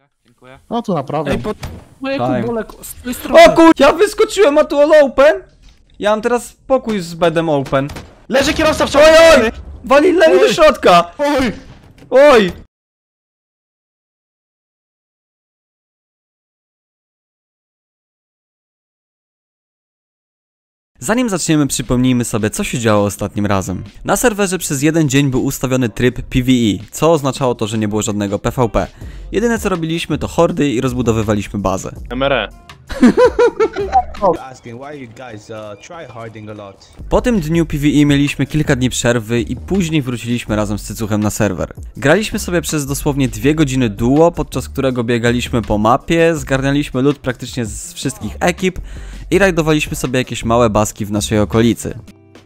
Dziękuję. No tu naprawdę. Ej, moje Time. kubolek z tej strony. O kur... Ja wyskoczyłem, a tu all open! Ja mam teraz pokój z bedem open. Leży kierowca w Oj, oj! Walili do środka! Oj! Oj! Zanim zaczniemy, przypomnijmy sobie, co się działo ostatnim razem. Na serwerze przez jeden dzień był ustawiony tryb PvE, co oznaczało to, że nie było żadnego PvP. Jedyne co robiliśmy to hordy i rozbudowywaliśmy bazę. MRE. Po tym dniu PvE mieliśmy kilka dni przerwy i później wróciliśmy razem z Cycuchem na serwer. Graliśmy sobie przez dosłownie 2 godziny duo, podczas którego biegaliśmy po mapie, zgarnialiśmy loot praktycznie z wszystkich ekip i rajdowaliśmy sobie jakieś małe baski w naszej okolicy.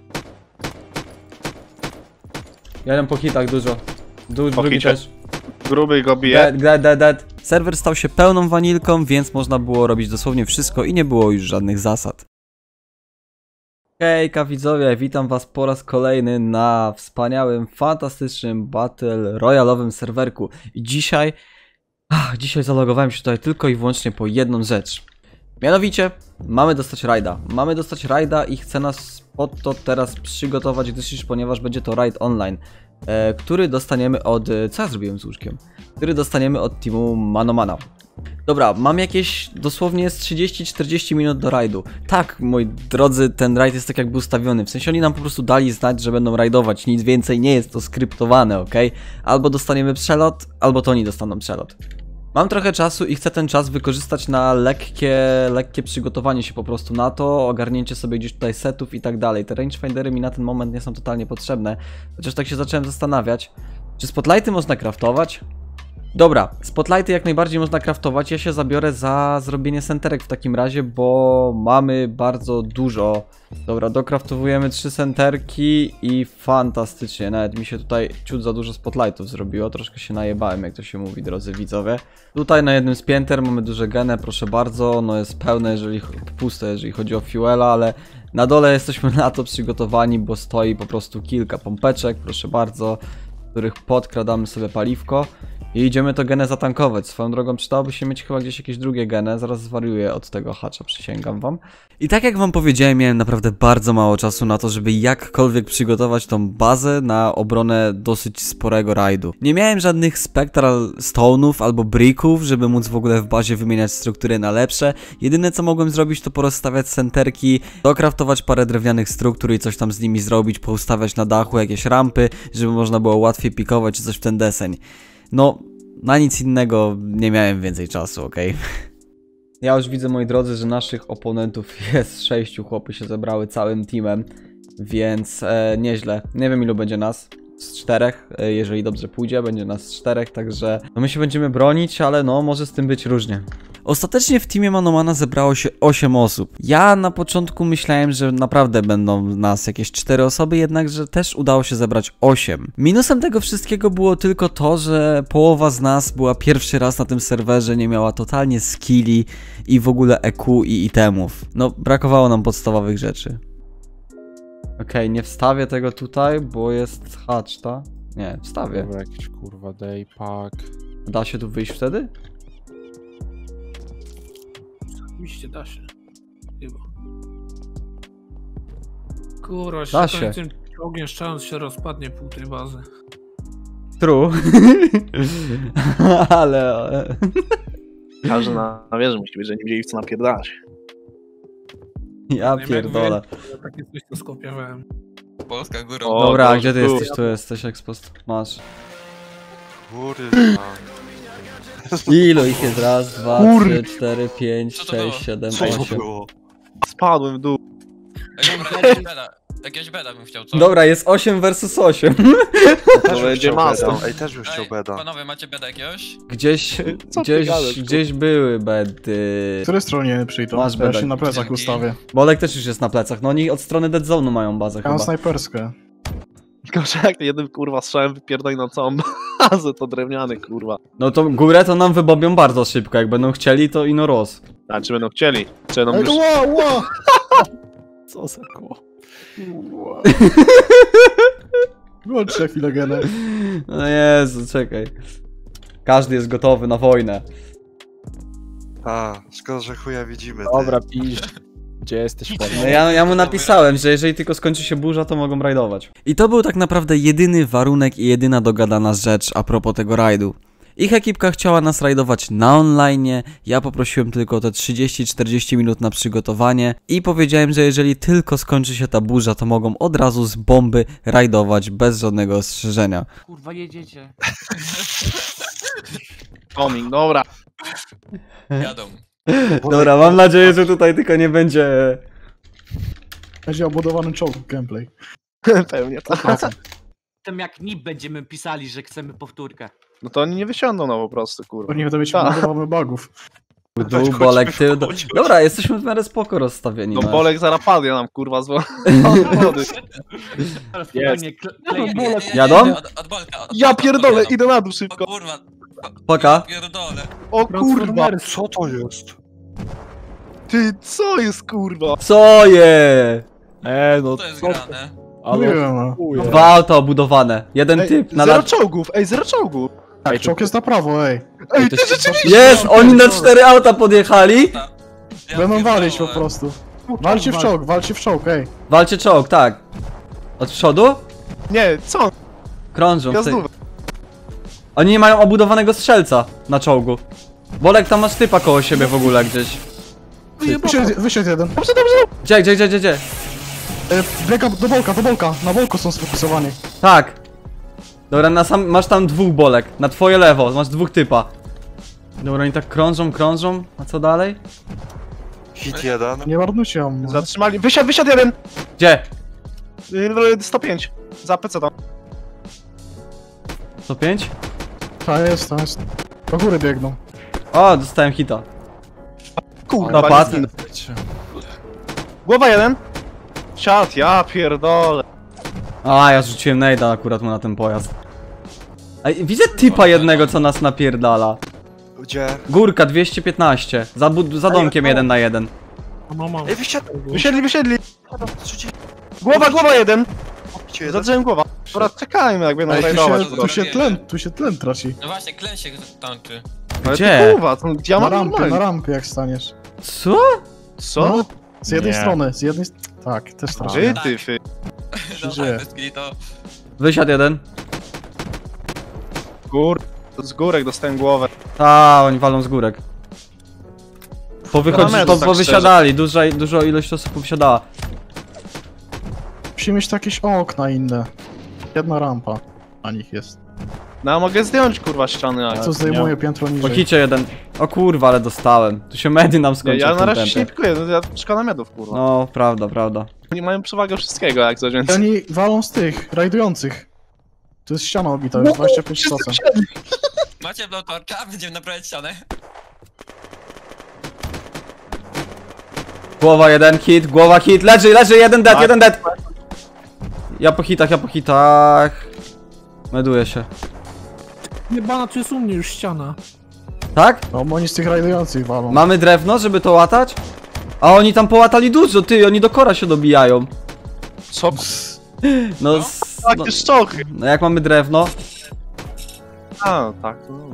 Jeden po hitach dużo. Drugi też. Gruby go bije. Dead. Serwer stał się pełną wanilką, więc można było robić dosłownie wszystko i nie było już żadnych zasad. Hejka widzowie, witam was po raz kolejny na wspaniałym, fantastycznym Battle Royale'owym serwerku. I dzisiaj zalogowałem się tutaj tylko i wyłącznie po jedną rzecz. Mianowicie, mamy dostać rajda i chcę nas pod to teraz przygotować, ponieważ będzie to raid online, który dostaniemy od... Co ja zrobiłem z łóżkiem? Który dostaniemy od teamu Manomana. Dobra, mam jakieś dosłownie z 30-40 minut do rajdu. Tak, moi drodzy, ten rajd jest tak jakby ustawiony. W sensie oni nam po prostu dali znać, że będą rajdować. Nic więcej nie jest to skryptowane, ok? Albo dostaniemy przelot, albo to oni dostaną przelot. Mam trochę czasu i chcę ten czas wykorzystać na lekkie przygotowanie się po prostu na to, ogarnięcie sobie gdzieś tutaj setów i tak dalej. Te rangefindery mi na ten moment nie są totalnie potrzebne, chociaż tak się zacząłem zastanawiać, czy spotlighty można craftować? Dobra, spotlighty jak najbardziej można craftować, ja się zabiorę za zrobienie senterek w takim razie, bo mamy bardzo dużo. Dobra, dokraftowujemy 3 senterki i fantastycznie, nawet mi się tutaj ciut za dużo spotlightów zrobiło, troszkę się najebałem, jak to się mówi, drodzy widzowie. Tutaj na jednym z pięter mamy duże genę, proszę bardzo, ono jest pełne, puste, jeżeli chodzi o fuela, ale na dole jesteśmy na to przygotowani, bo stoi po prostu kilka pompeczek, proszę bardzo, w których podkradamy sobie paliwko. I idziemy to genę zatankować. Swoją drogą przydałoby się mieć chyba gdzieś jakieś drugie genę. Zaraz zwariuję od tego hacza, przysięgam wam. I tak jak wam powiedziałem, miałem naprawdę bardzo mało czasu na to, żeby jakkolwiek przygotować tą bazę na obronę dosyć sporego rajdu. Nie miałem żadnych spectral stone'ów albo bricków, żeby móc w ogóle w bazie wymieniać struktury na lepsze. Jedyne co mogłem zrobić to porozstawiać senterki, dokraftować parę drewnianych struktur i coś tam z nimi zrobić, poustawiać na dachu jakieś rampy, żeby można było łatwiej pikować czy coś w ten deseń. No, na nic innego nie miałem więcej czasu, ok? Ja już widzę, moi drodzy, że naszych oponentów jest 6, chłopy się zebrały całym teamem, więc nieźle. Nie wiem ilu będzie nas, z 4, jeżeli dobrze pójdzie, będzie nas z 4, także no my się będziemy bronić, ale no może z tym być różnie. Ostatecznie w teamie Manomana zebrało się 8 osób. Ja na początku myślałem, że naprawdę będą nas jakieś 4 osoby, jednakże też udało się zebrać 8. Minusem tego wszystkiego było tylko to, że połowa z nas była pierwszy raz na tym serwerze, nie miała totalnie skilli i w ogóle EQ i itemów. No, brakowało nam podstawowych rzeczy. Okej, nie wstawię tego tutaj, bo jest hatch, ta? Nie, wstawię. Dobra, jakiś kurwa daypack. Da się tu wyjść wtedy? Oczywiście da się. Chyba. Kurwa, Da się. tym ogniem szczeląc się rozpadnie pół tej bazy. True. Ale... Każdy na wieży musi być, że nie wiedzieli w co napierdalać. Ja pierdolę. Takie coś to skopiowałem. Polska górą. O, Dobra, a dobrze, gdzie ty tu. jesteś? Tu jesteś, Expost. Masz. Kurwa. Ilu ich jest? Raz, dwa, trzy, 4, 5, Co to było? 6, 7, Co to 8. było? Spadłem w dół. Ej, dobra, jakiegoś beda bym chciał, co? Dobra, jest 8 versus 8. To będzie masą. Ej, też bym chciał beda. Panowie, macie beda jakiegoś? Gdzieś były bedy. Z której stronie przyjdą? Masz Ja bedek. się na plecach Dzięki. ustawię. Bolek też już jest na plecach. No oni od strony Dead Zone'u mają bazę Ja mam chyba. snajperskę. Tylko że jak jednym kurwa strzałem wypierdoli na całą bazę, to drewniany kurwa. No to górę to nam wybobią bardzo szybko. Jak będą chcieli, to ino roz. A czy będą chcieli? Czy będą Ej, już... to ło! Co za koło? Włączcie chwilę genę. No Jezu, czekaj. Każdy jest gotowy na wojnę. A, szkoda, że chuja widzimy. ty. Dobra, pisz. Gdzie jesteś, No ja mu napisałem, że jeżeli tylko skończy się burza, to mogą rajdować. I to był tak naprawdę jedyny warunek i jedyna dogadana rzecz a propos tego rajdu. Ich ekipka chciała nas rajdować na online, ja poprosiłem tylko o te 30-40 minut na przygotowanie i powiedziałem, że jeżeli tylko skończy się ta burza, to mogą od razu z bomby rajdować bez żadnego ostrzeżenia. Kurwa, jedziecie. Coming, dobra. Jadą. Dobra, mam nadzieję, że tutaj tylko nie będzie... Będzie obudowany czołg gameplay. Pewnie tak. Potem jak NIP będziemy pisali, że chcemy powtórkę. No to oni nie wysiądą no po prostu, kurwa. Bo nie będą mieć Tak. budowy bugów. Dół, bolek, tył... Dobra, jesteśmy w miarę spoko rozstawieni. No no. Bolek zaraz padnie nam, kurwa, z wody. Teraz spokojnie, klejemy. Jadą? Od Bolka. Ja pierdolę, jadą. idę na dół O szybko. kurwa. Poka. Pierdolę. O kurwa. Co to jest? Ty, co jest, kurwa? Co je? No Co to jest grane? Mówiłem, no. Dwa auta obudowane. Jeden typ na zero lat... czołgów, ej, zero czołgów. Tak, czołg jest na prawo, ej. Ej, to ty się- rzeczywiście. Jest! Oni na 4 auta podjechali! Ja Będą walić po pierdolę. prostu. Walcie w czołg, ej. Walcie czołg, tak. Od przodu? Nie, co? Krążą. Ja ty. znów. Oni nie mają obudowanego strzelca na czołgu. Bolek, tam masz typa koło siebie w ogóle gdzieś. Wysiadł jeden. Gdzie? Biega do bolka, na bolku są sfokusowani. Tak. Dobra, masz tam dwóch bolek. Na twoje lewo, masz dwóch typa. Dobra, oni tak krążą. A co dalej? Hit jeden. Nie marnujcie ją. Zatrzymali. Wysiadł jeden. Gdzie? 105. Za PC tam. 105? Ta jest. Do góry biegną. O, dostałem hita. Kurwa, Dopadł. nie zginę. Głowa jeden. Siad, ja pierdolę. A, ja rzuciłem nade'a akurat mu na ten pojazd. Ej, widzę typa jednego, co nas napierdala. Gdzie? Górka 215. Za domkiem 1 na 1. Mam. Ej, wysiadł! Wysiedli. Głowa jeden. Gdzie jeden? Zadrzełem głowa. Dobra, czekajmy, jak będą Ej, rajdować. tu się tlen traci. No właśnie, klęń się tańczy. Ale Gdzie? ty, kurwa, to gdzie ja Na mam rampie, jak staniesz. Co? Co? No, z jednej strony, Tak, też traci. Wy, ty, fy. dzieje? To... Wysiadł jeden. Z górek dostałem głowę. A, oni walą z górek. Parametr, tak Powysiadali, dużo ilość osób powysiadała. Musimy mieć tu jakieś okna inne. Jedna rampa na nich jest. No, a mogę zdjąć, kurwa, ściany, ale... Co zdejmuje piętro Po niżej. hicie jeden. O kurwa, ale dostałem. Tu się medy nam Nie, skończył ja w na tym razie się nie tempie. pikuję, no ja szkoda medów, kurwa. No, prawda. Oni mają przewagę wszystkiego, jak coś, więc... Oni walą z tych, rajdujących. To jest ściana obita, już 25%. Macie blowtorka? Będziemy naprawiać ścianę. Głowa hit, leży, jeden dead. Ja po hitach. Meduję się. Jebana, tu jest u mnie już ściana. Tak? No, bo oni z tych rajdujących walą. Mamy drewno, żeby to łatać? A oni tam połatali dużo, ty, oni do kora się dobijają. Co? No, no, Takie szczochy! no jak mamy drewno, A, tak, to dobra.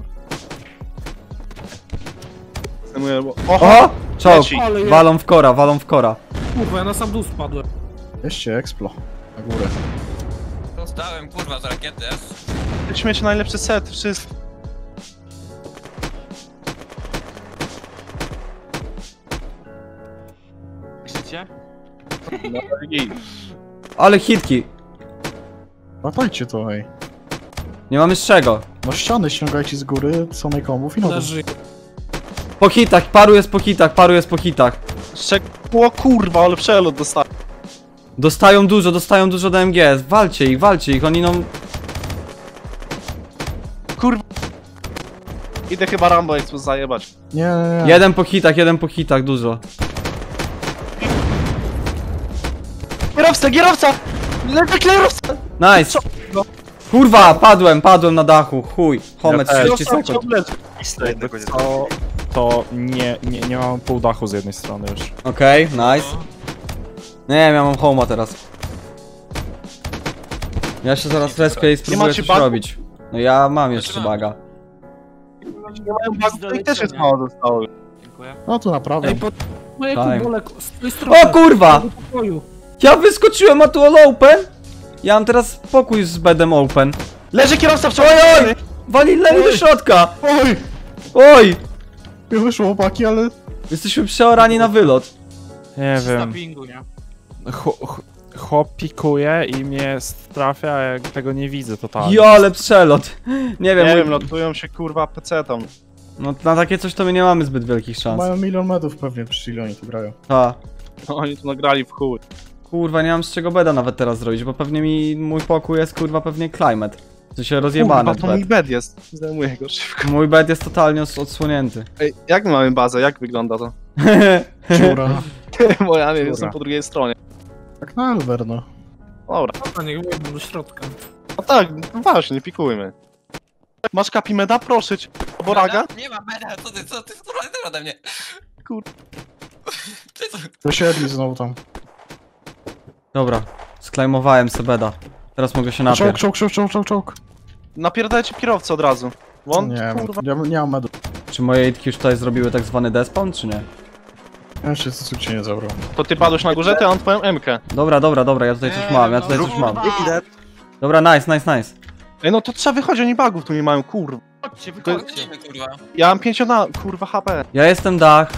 Zdejmuję, bo... Oho! o! Czołg, Leci. Ale je... walą w kora. Kurwa, ja na sam dół spadłem. Weźcie Explo. Na górę. Dostałem kurwa z rakiety. Śmiecie najlepszy set, wszystko. Słyszycie? Ale hitki, Latajcie to, ej. nie mamy z czego. No ściany ściągajcie z góry, samej kombów i no. Leży. Po hitach, paru jest po hitach. O kurwa, ale przelot dostałem. Dostają dużo do MGS, walcie ich, oni no... Kurwa. Idę chyba Rambo Expo zajebać. Nie. Jeden po hitach, dużo. Kierowca! Lewy kierowca! Nice! No. Kurwa, padłem na dachu, chuj. Homet 30 sekund. Jednego nie To nie mam pół dachu z jednej strony już. Okej, nice. Nie wiem, ja mam homa teraz. Ja się zaraz respię i spróbuję macie coś bagu? robić. No ja mam jeszcze Znaczy baga. Nie mają bagu, to ich też jest mało zostało. dziękuję. No tu naprawdę. Ej, moje Time. kubole z tej strony. O kurwa! Do pokoju. Ja wyskoczyłem, a tu all open? Ja mam teraz pokój z bedem open. Leży kierowca w Oj, oj! Walili do środka! Oj! Oj! Nie wyszło chłopaki, ale... Jesteśmy przeorani na wylot. Nie Na wiem. pingu, nie? Chłop pikuje i mnie trafia, a ja tego nie widzę totalnie. Jo, ale przelot. Nie wiem, Nie mój... wiem, lotują się kurwa PC-tą. no na takie coś to my nie mamy zbyt wielkich szans. Mają 1 000 000 medów pewnie, przyszli oni tu grają. Ha. No, oni tu nagrali w chuj. Kurwa, nie mam z czego beda nawet teraz zrobić, bo pewnie mój pokój jest kurwa pewnie climate. To się rozjebane. Kurwa, to mój bed jest. Zdejmuję go szybko. Mój bed jest totalnie odsłonięty. Ej, jak my mamy bazę? Jak wygląda to? Dziura. Bo ja nie Dobra. jestem po drugiej stronie. Jak na Elver, no. Dobra. Dobra, niech wejdą do środka. No tak, no właśnie, nie pikujmy. Masz kapimeda? Proszę cię. Boraga? Nie ma meda, co ty kurwa ode mnie? Kur- Ty co? Dosiedli znowu tam. Dobra, sklejmowałem se beda. Teraz mogę się napić. Czołg. Napierdajcie kierowcę od razu. Bo on, Nie, kurwa. ja nie mam medów. Czy moje itki już tutaj zrobiły tak zwany despawn, czy nie? Ja jeszcze co cię nie zabrał. To ty padłeś na górze, to ja mam twoją M-kę. Dobra, ja tutaj coś mam, ja tutaj coś mam. Idę. Dobra, nice. Ej, no to trzeba wychodzić, oni bugów tu nie mają, kurwa. Chodźcie, wychodźcie. Chodzimy kurwa. Ja mam 5 na, kurwa, HP. Ja jestem dach.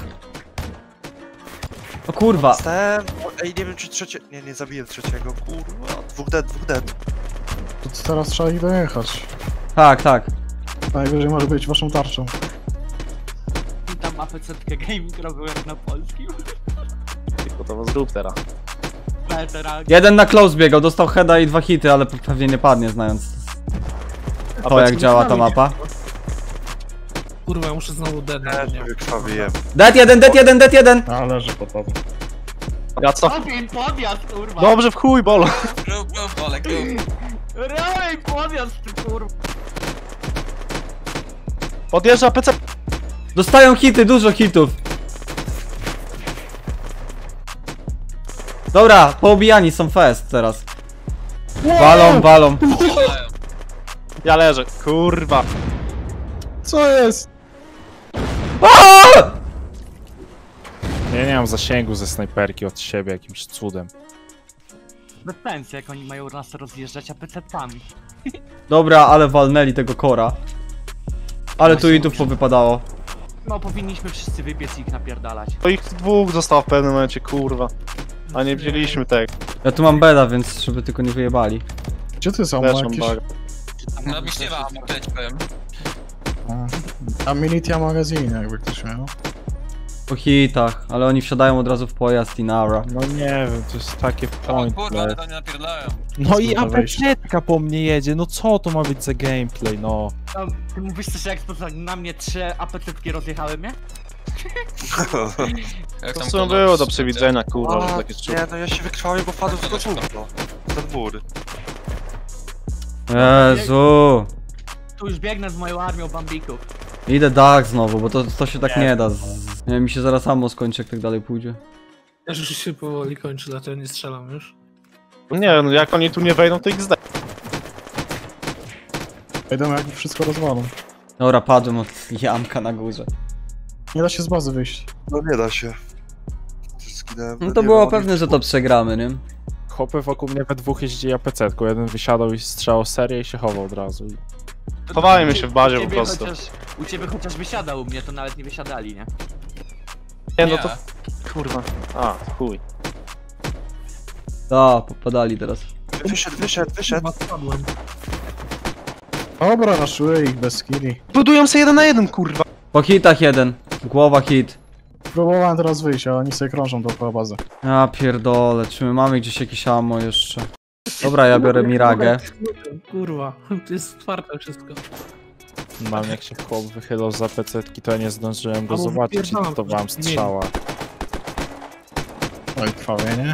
O kurwa. Stałem. Ej, nie wiem czy trzecie... Nie zabiję trzeciego, kurwa. Dwóch dead. To teraz trzeba ich dojechać. Tak. Najwyżej może być waszą tarczą. I tam APC-tkę gaming robił jak na polskim. Tylko to zrób teraz. Teraz Jeden na close biegał, dostał heada i 2 hity, ale pewnie nie padnie, znając to jak działa ta mapa. Kurwa, ja muszę znowu dead. Nie. Krwawiłem. Dead jeden! A, leży pod tobą. Ja co? Robię podjazd, kurwa! Dobrze, w chuj, bolo. Rób, Olek, rób. Robię podjazd, ty kurwa! Podjeżdża PC. Dostają hity, dużo hitów. Dobra, poobijani są fest teraz. Walą. Ja leżę, kurwa. Co jest? Ja nie mam zasięgu ze snajperki od siebie jakimś cudem. Bez sensu, jak oni mają nas rozjeżdżać APC-tami. Dobra, ale walnęli tego kora. Ale tu hitów powypadało. No, powinniśmy wszyscy wybiec i ich napierdalać. To ich dwóch zostało w pewnym momencie, kurwa. A nie wzięliśmy tego. Ja tu mam beda, więc żeby tylko nie wyjebali. Gdzie ty są? Leczą Jakieś... bug. No mi śpiewa, ja ci powiem. A Militia magazine, jakby ktoś miał. Po hitach, ale oni wsiadają od razu w pojazd i nara. No nie wiem, to jest takie O kurwa, ale pointless. to nie napierdalają. No i Trudno wejść. APC-tka po mnie jedzie, no co to ma być za gameplay, no. No, ty mówisz coś jak na mnie 3 APC-tki rozjechały mnie? Jak To tam w sumie kogo było do wszyscy? przewidzenia, kurwa, że A, takie szczur. nie, no ja się wykrwawię, bo wpadłem w to gówno. Ten mur. Jezu. Tu już biegnę z moją armią bambików. Idę dach znowu, bo to się tak nie da. Nie wiem, mi się zaraz samo skończy, jak tak dalej pójdzie. Też już się powoli kończy, dlatego nie strzelam już. Nie, no jak oni tu nie wejdą, to XD. Idą jak wszystko rozwalą. Dobra, padłem od jamka na górze. Nie da się z bazy wyjść. No nie da się. Zginąłem. No to było pewne, że to przegramy, nie? Chłopy wokół mnie we dwóch jeździli APC-tką, jeden wysiadał i strzał serię i się chował od razu. Chowajmy się w bazie U po ciebie prostu. u ciebie chociaż wysiadał, u mnie to nawet nie wysiadali, nie? Nie, no to kurwa. A, chuj. Da, popadali teraz. Wyszedł. Chyba spadłem. Dobra, raszuję ich bez skilli. Budują się 1 na 1, kurwa. Po hitach jeden. Głowa hit. Próbowałem teraz wyjść, a oni sobie krążą dookoła bazy. Ja pierdolę, czy my mamy gdzieś jakieś ammo jeszcze? Dobra, ja biorę Miragę. Kurwa, to jest otwarte wszystko. Mam jak się chłop wychylał z APC-tki, to ja nie zdążyłem go Albo zobaczyć i wypierdalam, dostawałem nie. strzała. Oj, krwawienie.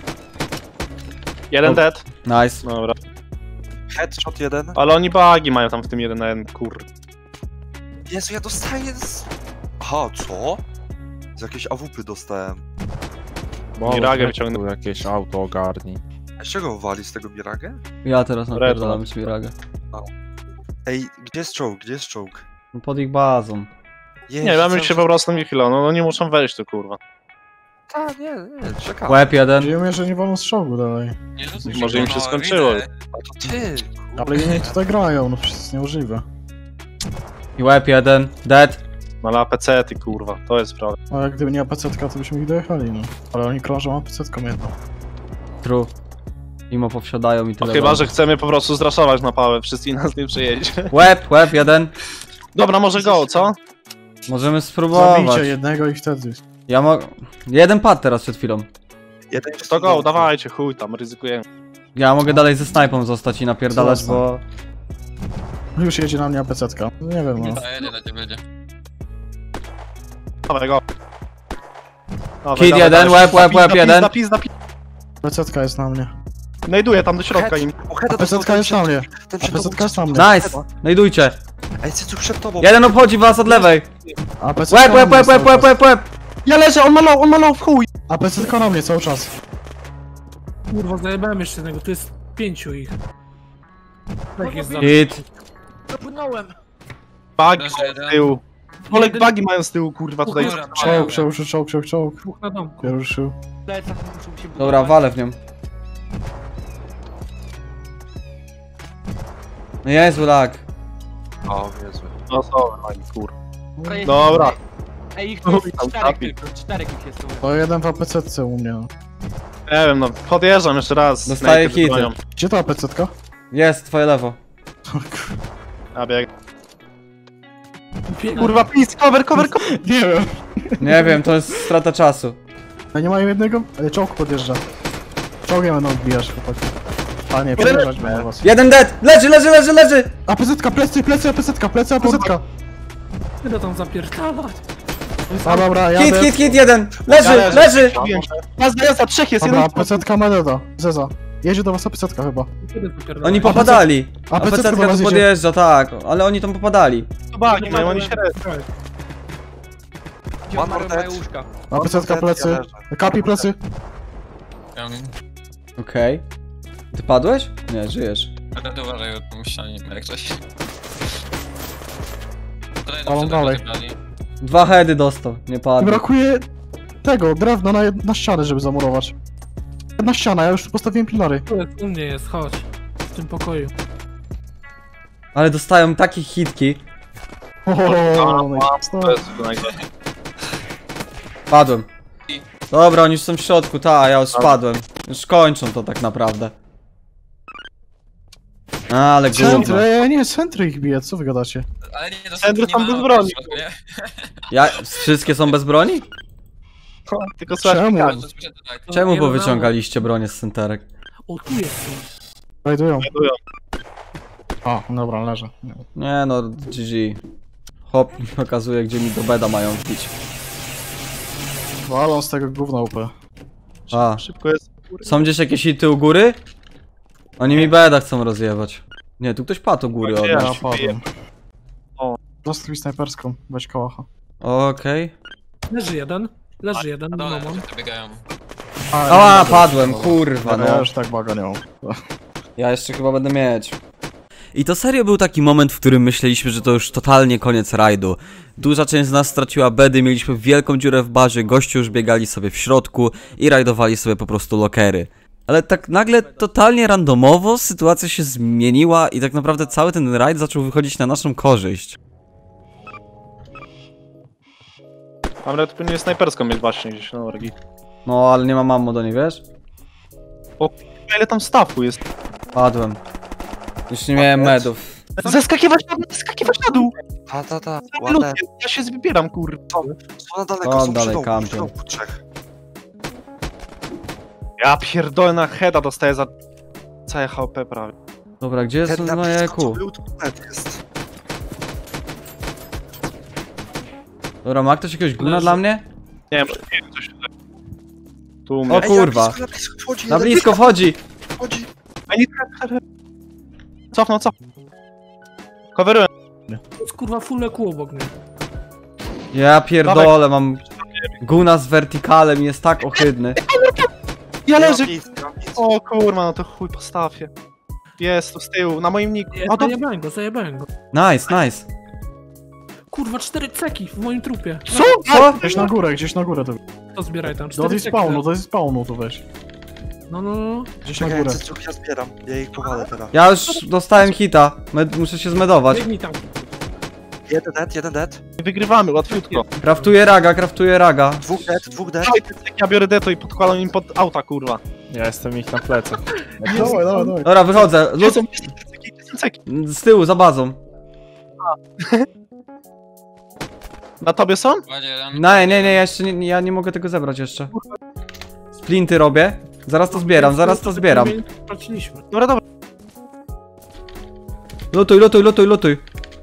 Jeden O. dead. Nice. Dobra. Headshot jeden. Ale oni bugi mają tam w tym 1 na 1, kur... Jezu, ja dostaję z... Aha, co? Z jakiejś AWP dostałem. Bo Miragę wyciągnął. jakieś auto ogarni. A z czego wali z tego Miragę? Ja teraz napierdalam z Miragę. Ej, gdzie jest czołg? Pod ich bazą. Jeździ Nie, mamy cały się czas- po prostu nie chylą, no nie muszą wejść tu, kurwa. Tak, nie, czekam. Łeb jeden. Wiem, że nie wolno strzału dalej. Nie rzucaj Może im go, się no, skończyło. widzę. A to ty, Ale inni tutaj grają, no przecież jest niemożliwe. I łeb jeden. Dead. No ale APC ty, kurwa, to jest prawda. A jak gdyby nie APC-tka, to byśmy ich dojechali, no. Ale oni krążą APC-tką jedną. True. Mimo powsiadają i No tyle. chyba, dobrze. że chcemy po prostu zraszować na pałę, wszyscy nas nie przyjedzie. Łeb jeden. Dobra, może go, co? Możemy spróbować. Zabijcie jednego i wtedy. Ja mogę... Jeden padł teraz przed chwilą. jeden To go, dawajcie, chuj tam, ryzykujemy. Ja mogę dalej ze snajpą zostać i napierdalać, Zostań. bo... Już jedzie na mnie APC-tka. Nie wiem, no. A jeden na ciebie będzie. Dawaj go. Dawaj, Kid dawaj, jeden, dawaj. łeb jeden. Pizda. APC-tka jest na mnie. Znajduję tam do środka im. APC-tka jest na mnie. Ten przed APC-tka jest na mnie. Nice! Znajdujcie. Ej, cycu przed tobą. Jeden obchodzi was od lewej. APC-tka Łeb. na mnie cały czas. Ja leżę, on ma low, w chuj. APC-tka na mnie cały czas. Kurwa, zajebałem jeszcze jednego, tu jest 5 ich. Tak jest za... Hit. Zapłynąłem. Bagi Leży mają jeden. z tyłu. Olek bagi mają z tyłu, kurwa, tutaj. Dobra, Czołg. Dwóch na domku. Ja ruszył. Plecach muszą się budować. Dobra, walę w nią. No Jezu, lag. O, Jezu. No dobra, kurwa. Dobra, jest- Dobra. Ej, ich tu jest Tam 4 trafi. tylko, 4 ich jest tu. To jeden w APC-tce u mnie, no. Nie wiem, no podjeżdżam jeszcze raz. Dostaję Snajpy hity. bronią. Gdzie ta APC-tka? Jest, twoje lewo. A bieg. Kurwa, Kurwa, please, cover. Nie wiem. Nie wiem, to jest strata czasu. A nie mają jednego? Ale czołg podjeżdża. Czołgiem będą odbijać, chłopaki. A nie, podjeżdżać będą was. Jeden dead! Leży! APC-tka, plecy, APC-tka. idę tam zapierdalać. A dobra, jadę. Hit jeden! Leży! Jazda, trzech jest, Dobra, jeden. APC-tka Mededa. Zeza. Jedzie do was APC-tka chyba. Kiedy zapierdalać? Oni popadali. A PC APC-tka do was tu jedzie. podjeżdża, tak. Ale oni tam popadali. Bagi mają, oni się Gdzie One mają more moje dead. łóżka? APC-tka plecy. Kapi plecy. Okej. Ty padłeś? Nie, żyjesz. Ale uważaj, od ścianie, jak coś. Ale dalej. 2 heady dostał, nie padł. Brakuje tego, drewna na ścianę, żeby zamurować. Jedna ściana, ja już tu postawiłem pilary. Tu jest, u mnie jest, chodź. W tym pokoju. Ale dostają takie hitki. No To jest najgorsze. Padłem. Dobra, oni już są w środku, ta, ja już spadłem. Już kończą to tak naprawdę. Ale gówno. Centry, nie, centry ich bije, co wy gadacie? Ale nie, to Centry nie są ma bez broni. nie? Ja, wszystkie są bez broni? Tylko słuchaj, Czemu? To jest przed- tak. Czemu Nie wiadomo. powyciągaliście bronię z centerek? O, tu jest. Rajdują. znajdują. O, dobra, leżę. Nie no, GG. Hop mi pokazuje, gdzie mi do beda mają wbić. Walą z tego gówna UP. A, Szybko jest. są gdzieś jakieś hity u góry? Oni mi beda chcą rozjebać. Nie, tu ktoś padł u góry od Gdzie? nas. Ja padłem. O. Zostaw mi snajperską, weź kołacha. Okej. Leży jeden, Na dole, mamon. wszyscy biegają. Ała, padłem, kurwa Ja no. już tak baga nie mam. Ja jeszcze chyba będę mieć. I to serio był taki moment, w którym myśleliśmy, że to już totalnie koniec rajdu. Duża część z nas straciła bedy, mieliśmy wielką dziurę w bazie, goście już biegali sobie w środku i rajdowali sobie po prostu lokery. Ale tak nagle, totalnie randomowo, sytuacja się zmieniła i tak naprawdę cały ten rajd zaczął wychodzić na naszą korzyść. Ale tu powinien snajperską mieć właśnie gdzieś na orgi. No, ale nie ma mammo do niej, wiesz? Ile tam stawu jest? Padłem. Już nie miałem medów. Zeskakiwać na dół! Ta, Ludzie, ładne. ja się zbieram, kurwa. Są na daleko, O, są dalej przy dołu, kampią. przy dołu, trzech. Ja pierdolę na heada dostaję za całe HP prawie. Dobra, gdzie jest Ten na moje blisko, EQ? tu był, tu net jest. Dobra, ma ktoś jakiegoś guna Leży. dla mnie? Nie wiem, czy nie coś tutaj. Tu u O mnie. kurwa. Na blisko wchodzi, Na jeden blisko wchodzi! wchodzi. Cofnął. Coveruję. To jest kurwa full EQ obok mnie. Ja pierdolę, mam guna z wertykalem i jest tak ohydny. Ja leżę. Blisko. O kurwa, no to chuj postawię. Jest tu z tyłu, na moim niku. Nie, O, to zajebałem go. Nice, nice. Kurwa, 4 ceki w moim trupie. Co? Gdzieś na górę to. To zbieraj tam, Do 4 tej ceki. spawnu, do tej spawnu tu weź. No. Gdzieś na Czekaj, górę. ja zbieram. Ja ich powalę teraz. Ja już dostałem hita. Muszę się zmedować. Biegnij tam. Jeden dead. Wygrywamy, łatwiutko. Kraftuję raga. Dwóch dead. Dawaj, ja biorę deto i podkładam im pod auta, kurwa. Ja jestem ich na plecach. Dawaj. Dobra, wychodzę. Lud Ceki. z tyłu, za bazą. Na tobie są? Nie, ja nie mogę tego zebrać jeszcze. Splinty robię. Zaraz to zbieram. Straciliśmy. Dobra. Lutuj.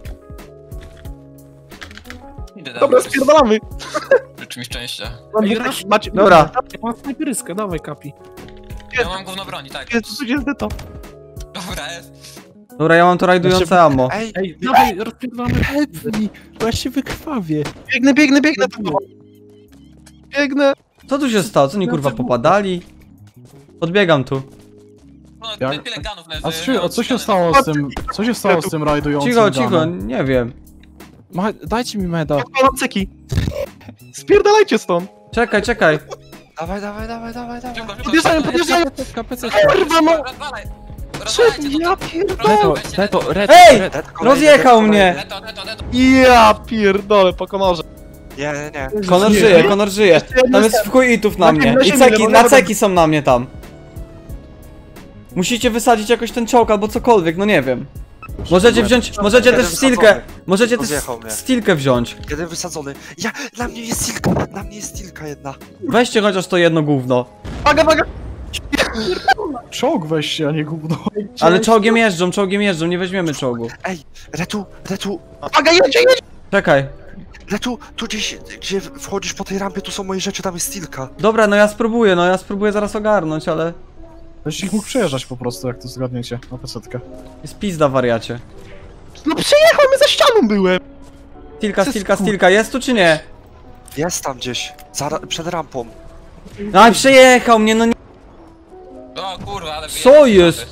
Idę Dobra, dalej. spierdalamy. Życz mi szczęścia. Macie... Dobra. Ja mam snajperyskę, dawaj kapi. Ja mam gówno broni, tak. Jest deto. Dobra, jest. Dobra, ja mam to rajdujące ammo. Ej, Ej, dawaj, rozpierdolamy. Bo ja się wykrwawię. Biegnę. Biegnę. Co tu się stało? Co oni kurwa popadali? Podbiegam tu. No, Jak- tyle ganów leży. A co się stało z tym... Co się stało z tym rajdującym Cicho, gunem? nie wiem. Dajcie mi meda. Podkładam ceki. Spierdalajcie stąd. Czekaj. dawaj. Podjeżdżają. Kurwa, no! Rozwalajcie to. Ja pierdolę. Ej! Dead, kolejny, Rozjechał dead, mnie! Leto. Ja pierdolę, po konorze. Nie. Konor żyje. Tam jest w chuj itów na mnie. I ceki, na ceki są na mnie tam. Musicie wysadzić jakoś ten czołg albo cokolwiek, no nie wiem. Możecie wziąć, możecie też stilkę. Możecie też Rozjechał mnie. stilkę wziąć. Jeden wysadzony. Na mnie jest stilka jedna. Weźcie chociaż to jedno gówno. Waga. Czołg weź się, a nie gówno. Ale czołgiem jeżdżą, nie weźmiemy czołgu. Ej, Retu. Waga, jedzie. Czekaj. Retu, tu gdzieś, gdzie wchodzisz po tej rampie, tu są moje rzeczy, tam jest stilka. Dobra, no ja spróbuję zaraz ogarnąć, ale... Będziesz ich mógł przejeżdżać po prostu, jak to zgadniecie, na pesetkę. Jest pizda, wariacie. No przejechał, my za ścianą byłem. Stilka, jest tu czy nie? Jest tam gdzieś, przed rampą. Aj, przejechał mnie, no nie... O kurwa, ale... Co jest?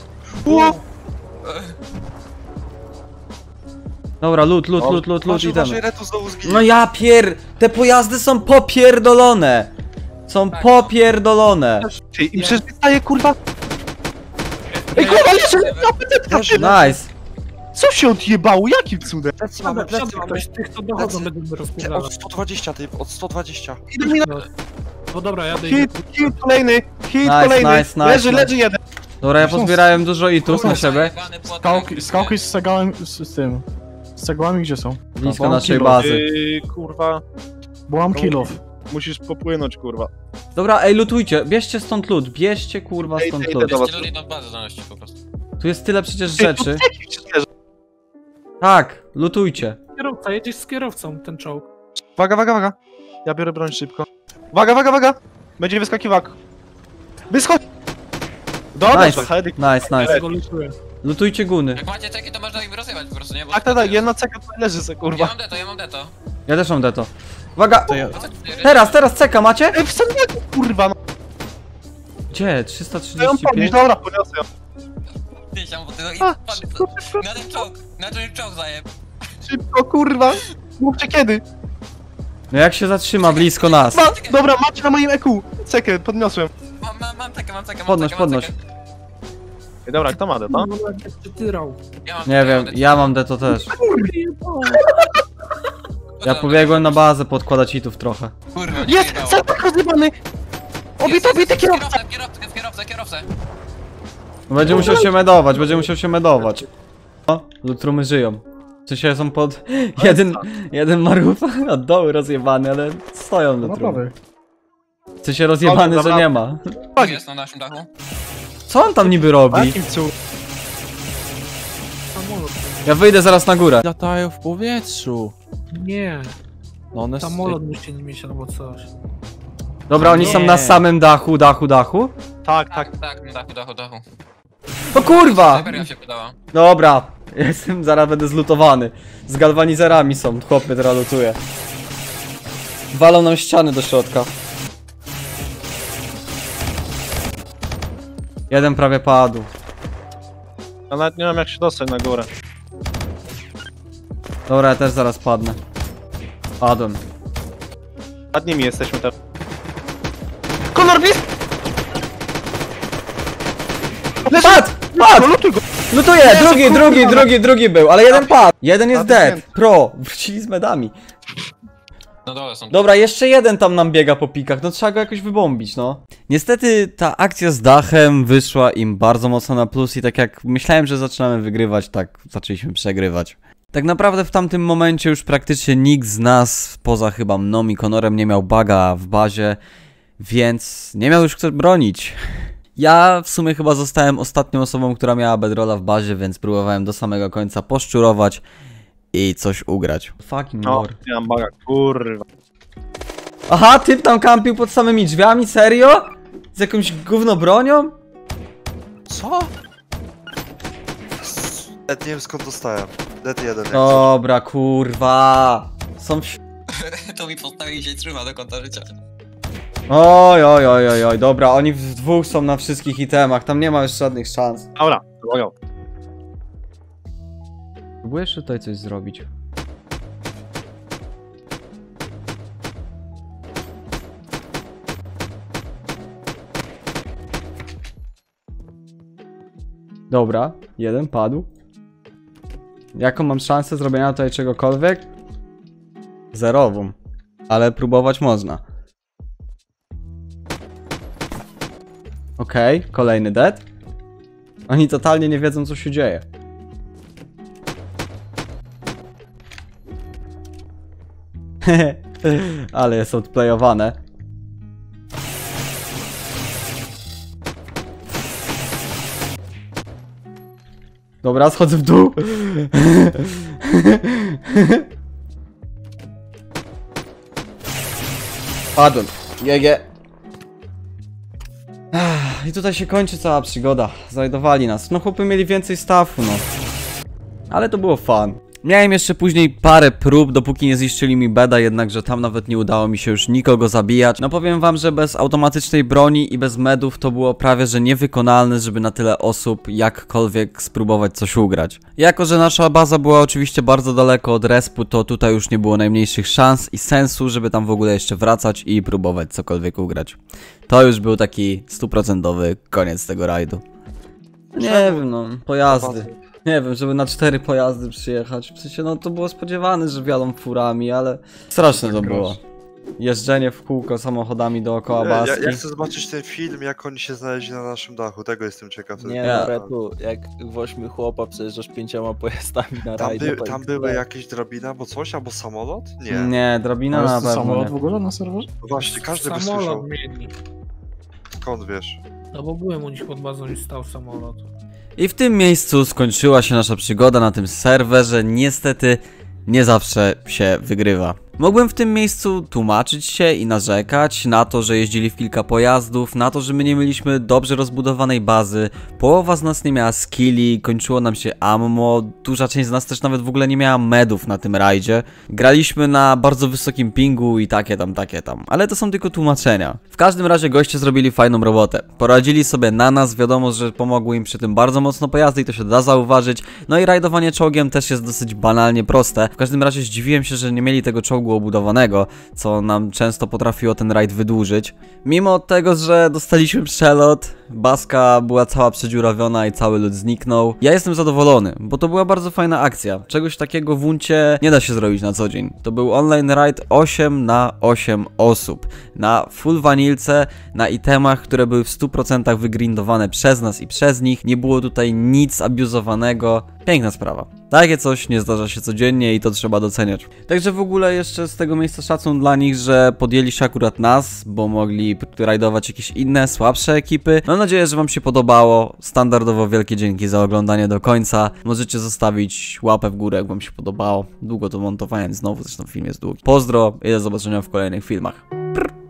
Dobra, loot, idziemy. Retu znowu zginie. No ja te pojazdy są popierdolone! Są popierdolone! Ty, i przecież wystaje, kurwa. Ej, kurwa, jeszcze. Nice! Co się odjebało? Jakim cudem? Plecy mamy, plecy mamy. Ktoś tych, co dochodzą, będziemy rozpierdalać. Od 120, od 120. Idę mi na... No dobra, jadę. Hit kolejny. Nice. Leży jeden. Dobra, ja pozbierałem dużo itów na siebie. Skałki z cegałem, z tym. Z cegłami gdzie są? Blisko Mam naszej kilo. bazy. Kurwa, Bo mam kill off. musisz popłynąć, kurwa. Dobra, ej, lutujcie, bierzcie stąd lód, bierzcie kurwa Ej, stąd ej, lód. dobra. Jeszcze ludzi na bazę zanosić po prostu. Tu jest tyle przecież Ty, rzeczy. tu ceki przecież leży. Tak, lutujcie. Kierowca, jedziesz z kierowcą, ten czołg. Waga. Ja biorę broń szybko. Waga. Będzie wyskakiwał. Wyskocz! Dobra, Nice, nice. Ja go lutuję. Lutujcie guny. Jak macie ceki, to można im rozjebać po prostu, nie? Bo Tak, jedna ceka tutaj leży se, kurwa. Ja mam deto. Ja też mam deto. Uwaga! A co ty, Teraz ceka macie? Ej, wsadniaku, kurwa, no. Gdzie? Ja ją 335? dobra, poniosę ją. Tysiąc, bo ty A, na ten czołg zajeb. Szybko, kurwa. Mówcie kiedy. No jak się zatrzyma blisko nas? Dobra, macie na moim EQ. Cekę, podniosłem. Mam cekę. Podnoś. Ej, dobra, kto ma to? No, jak ty tyrał. Nie wiem, ja mam deto też. Ja pobiegłem na bazę podkładać itów trochę. Kurwa, Jest! Cepak rozjebany! Obity kierowca! Kierowcę. Będzie musiał się medować. O, lutrumy żyją. W sensie są pod... Jeden marufa od dołu rozjebany, ale stoją lutrumy. Naprawdę. W sensie rozjebany, że nie ma. Jest na naszym dachu. Co on tam niby robi? Jakim cud? Samolot. Ja wyjdę zaraz na górę. Latają w powietrzu. Nie, No one samolot musi mieć albo coś. Dobra, oni są Nie. na samym dachu. Tak. Tak, na dachu. O kurwa! Syberia się podała. Dobra, zaraz będę zlutowany. Z galwanizerami są, chłop mnie teraz lutuje. Walą nam ściany do środka. Jeden prawie padł. Ja nawet nie wiem jak się dostać na górę. Dobra, ja też zaraz padnę. Padłem. Nad nimi jesteśmy teraz. Konor, blisko! Padł! Padł! Lutuję! Drugi był, ale jeden padł. Jeden jest dead. Pro, wrócili z medami. Na dole są. Dobra, jeszcze jeden tam nam biega po pikach, no trzeba go jakoś wybombić, no. Niestety ta akcja z dachem wyszła im bardzo mocno na plus i tak jak myślałem, że zaczynamy wygrywać, tak zaczęliśmy przegrywać. Tak naprawdę w tamtym momencie już praktycznie nikt z nas, poza chyba mną i Conorem, nie miał buga w bazie, więc nie miał już kto bronić. Ja w sumie chyba zostałem ostatnią osobą, która miała bedrolla w bazie, więc próbowałem do samego końca poszczurować i coś ugrać. Fucking No, lore. ja mam baga, kurwa. Aha, typ tam kampił pod samymi drzwiami? Serio? Z jakąś gówno bronią? Co? Net nie wiem skąd dostałem. Net 1 jak coś. Dobra, kurwa. Są To mi postawi się trzyma do końca życia. Oj, dobra, oni w dwóch są na wszystkich itemach, tam nie ma już żadnych szans. Dobra, uwaga. Próbujesz tutaj coś zrobić? Dobra, jeden padł. Jaką mam szansę zrobienia tutaj czegokolwiek? Zerową. Ale próbować można. Okej, kolejny dead. Oni totalnie nie wiedzą, co się dzieje. Ale jest odplayowane. Dobra, schodzę w dół. Padłem. GG. I tutaj się kończy cała przygoda. Znajdowali nas. No chłopy mieli więcej staffu, no. Ale to było fun. Miałem jeszcze później parę prób, dopóki nie zniszczyli mi beda, jednakże tam nawet nie udało mi się już nikogo zabijać. No powiem wam, że bez automatycznej broni i bez medów to było prawie że niewykonalne, żeby na tyle osób jakkolwiek spróbować coś ugrać. Jako że nasza baza była oczywiście bardzo daleko od respu, to tutaj już nie było najmniejszych szans i sensu, żeby tam w ogóle jeszcze wracać i próbować cokolwiek ugrać. To już był taki 100% koniec tego rajdu. Nie wiem, no, pojazdy. Nie wiem, żeby na 4 pojazdy przyjechać. W sensie, no to było spodziewane, że wjadą furami, ale straszne to było. Jeżdżenie w kółko samochodami dookoła baski. Ja chcę zobaczyć ten film, jak oni się znaleźli na naszym dachu. Tego jestem ciekaw. Nie, Ja- no, Retu, jak w 8 chłopa przejeżdżasz 5 pojazdami na rajdzie. Tam były jakieś drabiny albo coś, albo samolot? Nie. Nie, drabina jest na to pewno samolot nie. w ogóle na serwerze? No właśnie, każdy by Samolot słyszał. mieli. Skąd wiesz? No bo byłem u nich pod bazą i stał samolot. I w tym miejscu skończyła się nasza przygoda na tym serwerze. Niestety nie zawsze się wygrywa. Mogłem w tym miejscu tłumaczyć się i narzekać na to, że jeździli w kilka pojazdów, na to, że my nie mieliśmy dobrze rozbudowanej bazy, połowa z nas nie miała skilli, kończyło nam się ammo, duża część z nas też nawet w ogóle nie miała medów na tym rajdzie. Graliśmy na bardzo wysokim pingu i takie tam, ale to są tylko tłumaczenia. W każdym razie goście zrobili fajną robotę. Poradzili sobie na nas, wiadomo, że pomogły im przy tym bardzo mocno pojazdy i to się da zauważyć. No i rajdowanie czołgiem też jest dosyć banalnie proste. W każdym razie zdziwiłem się, że nie mieli tego czołgu obudowanego, co nam często potrafiło ten rajd wydłużyć. Mimo tego, że dostaliśmy przelot, baska była cała przedziurawiona i cały lud zniknął. Ja jestem zadowolony, bo to była bardzo fajna akcja. Czegoś takiego w Uncie nie da się zrobić na co dzień. To był online raid 8 na 8 osób. Na full vanilce, na itemach, które były w 100% wygrindowane przez nas i przez nich. Nie było tutaj nic abuzowanego. Piękna sprawa. Takie coś nie zdarza się codziennie i to trzeba doceniać. Także w ogóle jeszcze z tego miejsca szacun dla nich, że podjęli się akurat nas, bo mogli rajdować jakieś inne, słabsze ekipy. Mam nadzieję, że wam się podobało. Standardowo wielkie dzięki za oglądanie do końca. Możecie zostawić łapę w górę, jak wam się podobało. Długo to montowałem znowu, zresztą film jest długi. Pozdro i do zobaczenia w kolejnych filmach. Prr.